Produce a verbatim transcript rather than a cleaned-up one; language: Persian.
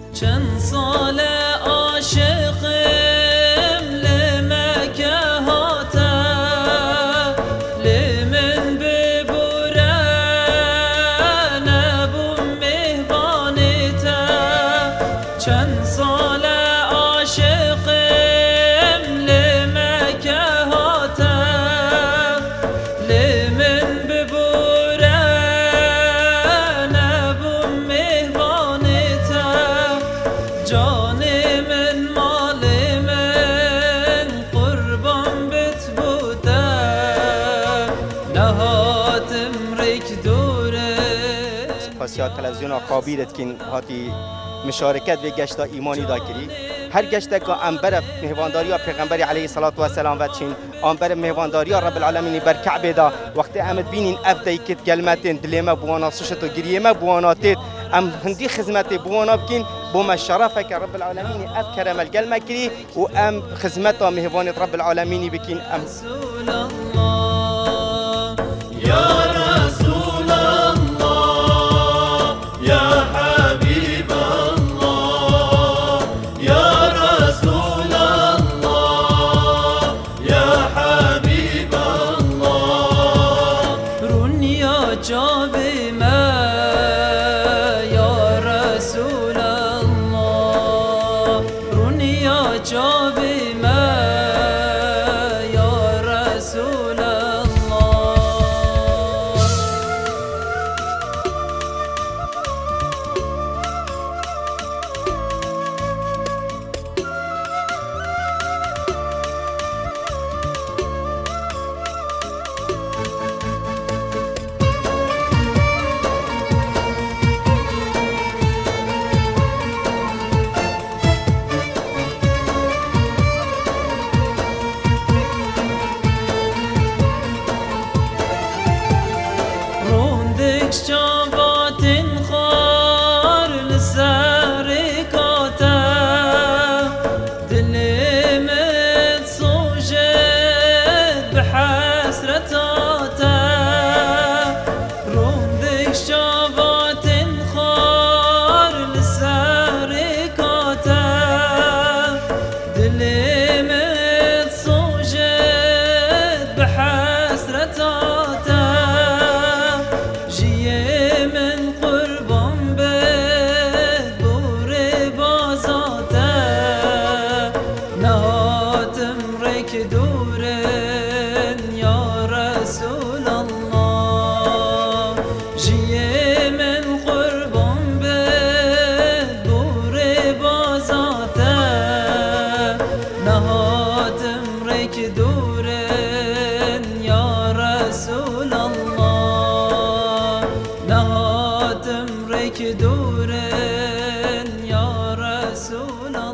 چند سال عاشقم لمکه هاته لمن ببوره نبوم مهبانته چند سال عاشقم لمکه هاته لمن ببوره نبوم مهبانته جان من مال من قربان بت بوده نهاتم ریک دوره سپاسیات تلویزیون آقابیرت کن هاتی مشارکت به گشت ایمانی دا کری هر گشت که انبر مهوانداری پیغمبر علیه الصلاة و السلام و چین انبر مهوانداری رب العالمین بر کعبه دا وقتی امد بینین افدای کت کلمتین دلما بوانا سوشت و گریما بواناتید ام هندی خدمت بوانا بکن بوم شرفه که رب العالمین اف کرم الکلمه کری و ام خدمت مهوانت رب العالمین بکن ام رسول الله یا رسول الله یا حبیب الله یا رسول الله یا حبیب الله رونیا جاب ما یا رسول الله رونیا جاب ما یا رسول الله شابات خار لساركاته دلي متصوجت بحسرتاته روندك شابات خار لساركاته دلي متصوجت بحسرتاته من قربان بد بور بازاته نهاتم ریک دورن یا رسول الله جیه من قربان بد بور بازاته نهاتم ریک دورن یا رسول الله نهاتم ریک دورن یا رسول الله